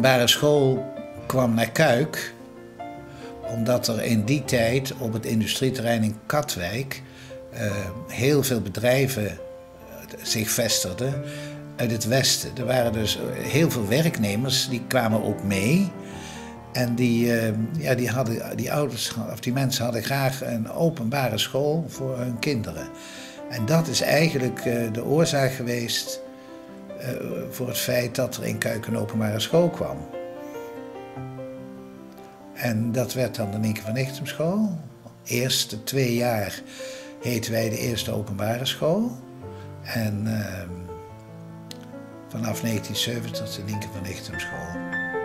openbare school kwam naar Cuijk omdat er in die tijd op het industrieterrein in Katwijk heel veel bedrijven zich vestigden uit het westen. Er waren dus heel veel werknemers, die kwamen ook mee. En die ouders, of die mensen hadden graag een openbare school voor hun kinderen. En dat is eigenlijk de oorzaak geweest voor het feit dat er in Cuijk een openbare school kwam. En dat werd dan de Nienke van Ichtem School. Eerste 2 jaar heten wij de eerste openbare school. En vanaf 1970 de Nienke van Ichtem School.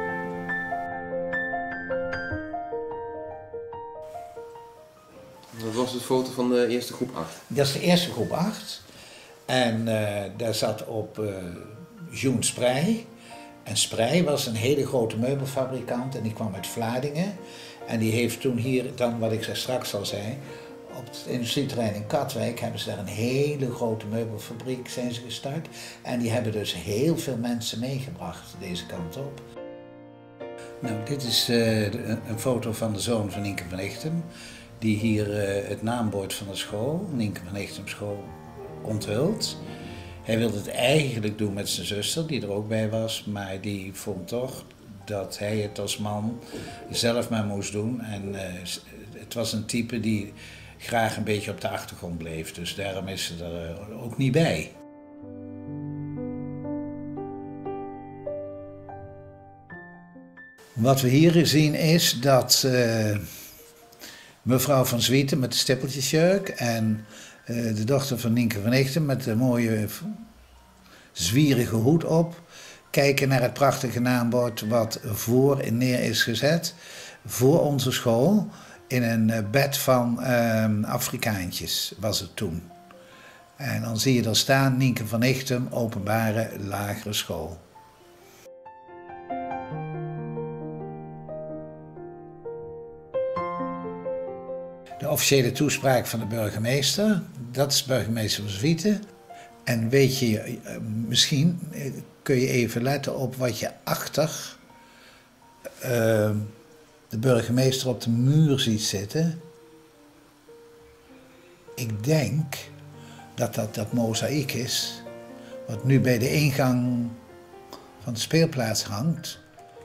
Dat was de foto van de eerste groep 8? Dat is de eerste groep 8. En daar zat op Joen Sprey. En Sprey was een hele grote meubelfabrikant en die kwam uit Vlaardingen. En die heeft toen hier, dan wat ik straks al zei, op het industrieterrein in Katwijk hebben ze daar een hele grote meubelfabriek zijn ze gestart. En die hebben dus heel veel mensen meegebracht deze kant op. Nou, dit is een foto van de zoon van Nienke van Ichtem, die hier het naambord van de school, Nienke van Ichtem School, onthult. Hij wilde het eigenlijk doen met zijn zuster, die er ook bij was, maar die vond toch dat hij het als man zelf maar moest doen. En het was een type die graag een beetje op de achtergrond bleef, dus daarom is ze er ook niet bij. Wat we hier zien is dat mevrouw van Zwieten met de stippeltjesjurk en de dochter van Nienke van Ichtem met de mooie zwierige hoed op kijken naar het prachtige naambord wat voor en neer is gezet voor onze school in een bed van Afrikaantjes was het toen. En dan zie je er staan Nienke van Ichtem openbare lagere school. De officiële toespraak van de burgemeester, dat is burgemeester van Zwieten. En weet je, misschien kun je even letten op wat je achter de burgemeester op de muur ziet zitten. Ik denk dat dat mozaïek is, wat nu bij de ingang van de speelplaats hangt.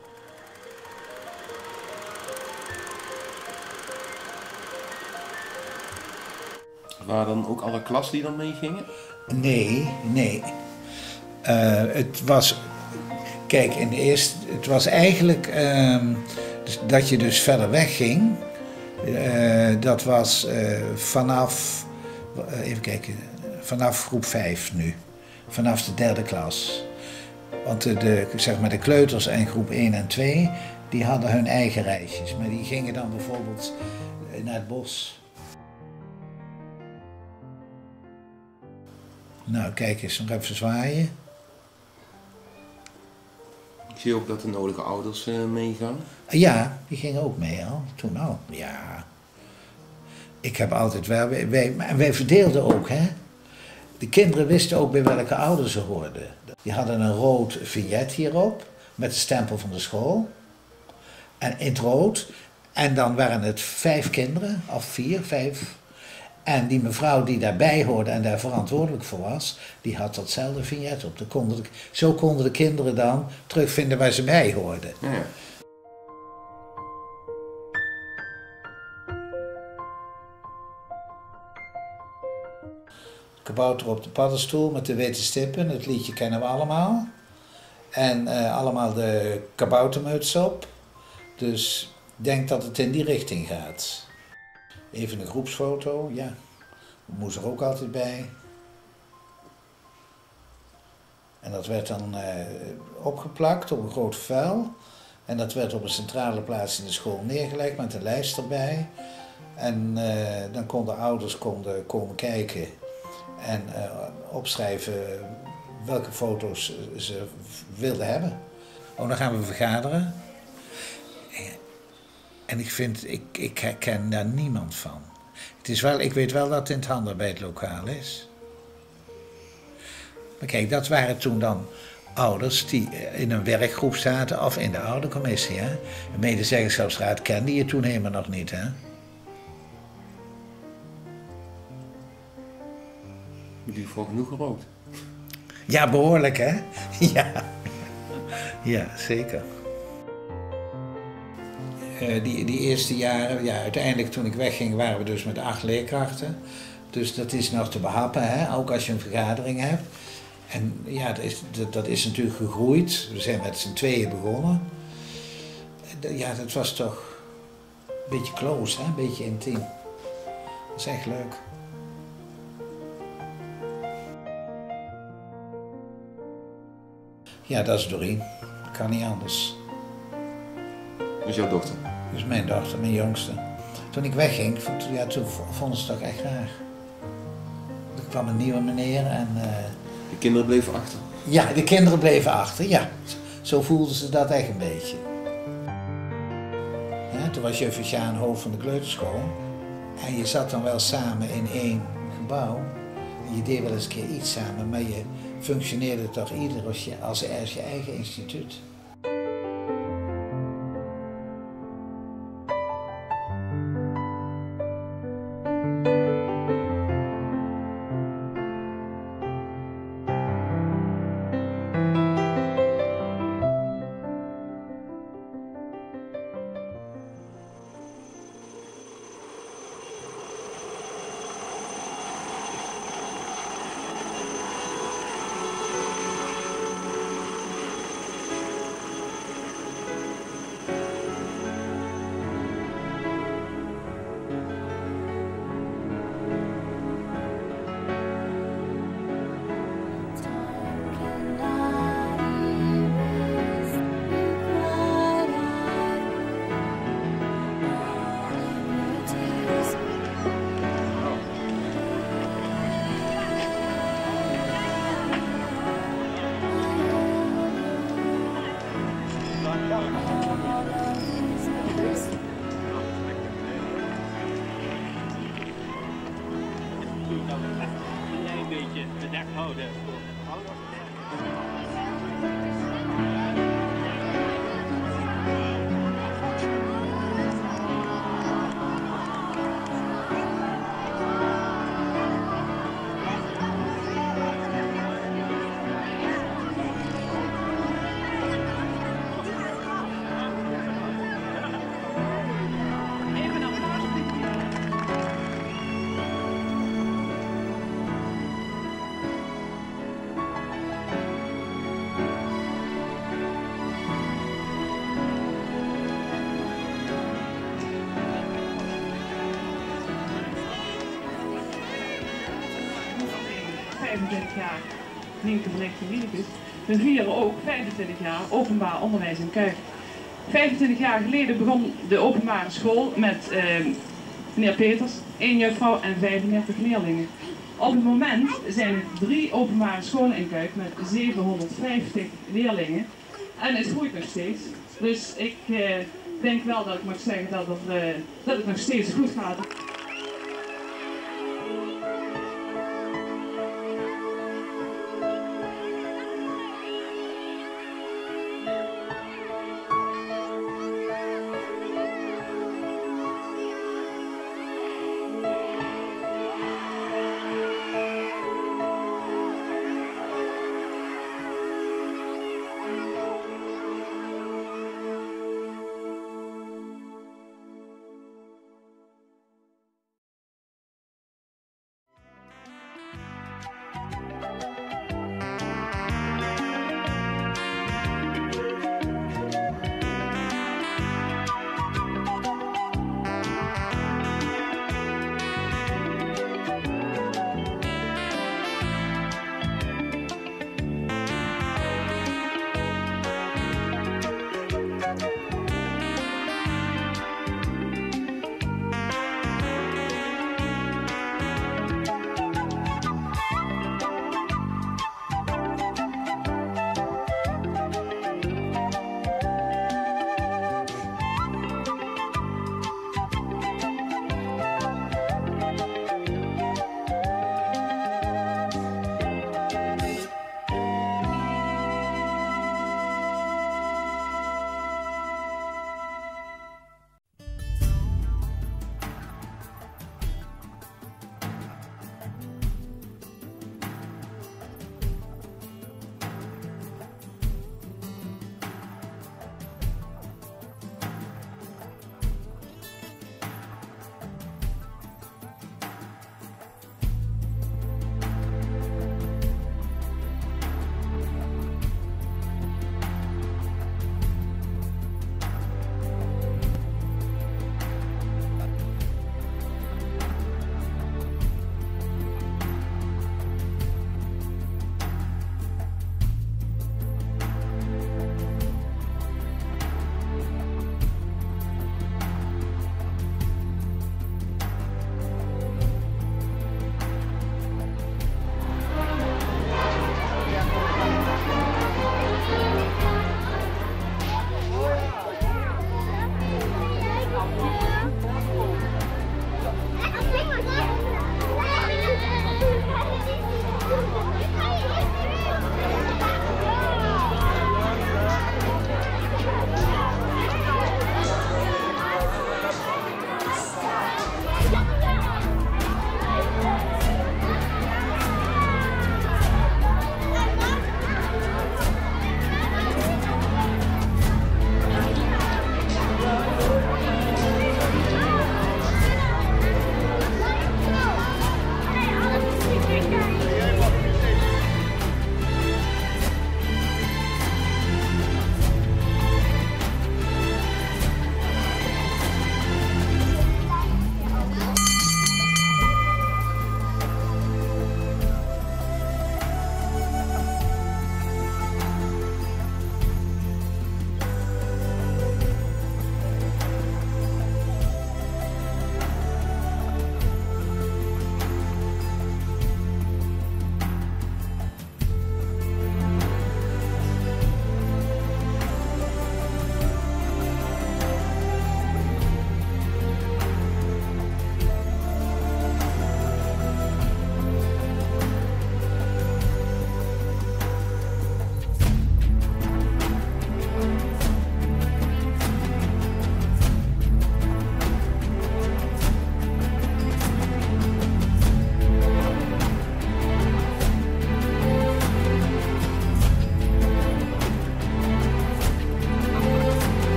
Waren dan ook alle klas die dan meegingen? Nee. Het was, kijk, het was eigenlijk dat je dus verder wegging. Dat was vanaf groep 5 nu. Vanaf de 3e klas. Want de kleuters en groep 1 en 2, die hadden hun eigen reisjes. Maar die gingen dan bijvoorbeeld naar het bos. Nou, kijk eens, nog even zwaaien. Ik zie ook dat de nodige ouders meegaan. Ja, die gingen ook mee al, toen al. Ja. Ik heb altijd wel, wij verdeelden ook, hè. De kinderen wisten ook bij welke ouders ze hoorden. Die hadden een rood vignet hierop, met de stempel van de school. En in het rood. En dan waren het 5 kinderen, of 4, 5. En die mevrouw die daarbij hoorde en daar verantwoordelijk voor was, die had datzelfde vignet op. Zo konden de kinderen dan terugvinden waar ze bij hoorden. Ja. Kabouter op de paddenstoel met de witte stippen, het liedje kennen we allemaal. En allemaal de kaboutermuts op. Dus ik denk dat het in die richting gaat. Even een groepsfoto, ja. Moest er ook altijd bij. En dat werd dan opgeplakt op een groot vel. En dat werd op een centrale plaats in de school neergelegd met een lijst erbij. En dan konden ouders komen kijken en opschrijven welke foto's ze wilden hebben. Oh, dan gaan we vergaderen. En ik herken daar niemand van. Ik weet wel dat het in het handarbeidlokaal is. Maar kijk, dat waren toen dan ouders die in een werkgroep zaten of in de oudercommissie. Hè? De medezeggenschapsraad kende je toen helemaal nog niet. Hè? Die heeft wel genoeg gerookt. Ja, behoorlijk hè? Ja, ja zeker. Die eerste jaren, ja, uiteindelijk toen ik wegging waren we dus met 8 leerkrachten. Dus dat is nog te behappen, hè? Ook als je een vergadering hebt. En ja, dat is natuurlijk gegroeid. We zijn met z'n tweeën begonnen. Ja, dat was toch een beetje close, hè? Een beetje intiem. Dat is echt leuk. Ja, dat is Doreen. Dat kan niet anders. Dat is jouw dochter? Dat is mijn dochter, mijn jongste. Toen ik wegging, toen vonden ze het toch echt raar. Er kwam een nieuwe meneer en... De kinderen bleven achter? Ja, de kinderen bleven achter, ja. Zo voelden ze dat echt een beetje. Ja, toen was juf Sjaan hoofd van de kleuterschool. En je zat dan wel samen in één gebouw. En je deed wel eens een keer iets samen, maar je functioneerde toch ieder als je eigen instituut. Een beetje bedekt houden. jaar nieuwte van 19 Linicus. We vieren ook 25 jaar openbaar onderwijs in Kuik. 25 jaar geleden begon de openbare school met meneer Peters, 1 juffrouw en 35 leerlingen. Op het moment zijn er 3 openbare scholen in Kuik met 750 leerlingen. En het groeit nog steeds. Dus ik denk wel dat ik mag zeggen dat het nog steeds goed gaat.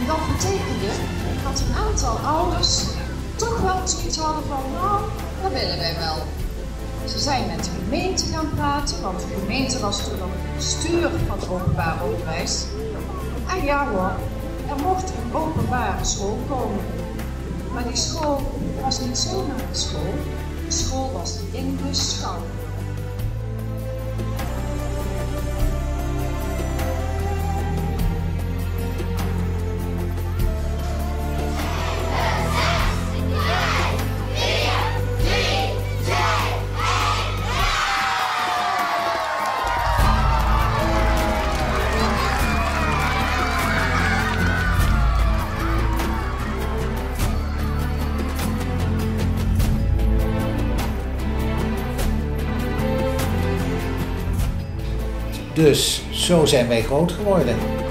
En dat betekende dat een aantal ouders toch wel zoiets hadden van, nou, dat willen wij wel. Ze zijn met de gemeente gaan praten, want de gemeente was toen nog het bestuur van het openbaar onderwijs. En ja hoor, er mocht een openbare school komen. Maar die school was niet zomaar een school. De school was in de Schouwburg. Dus zo zijn wij groot geworden.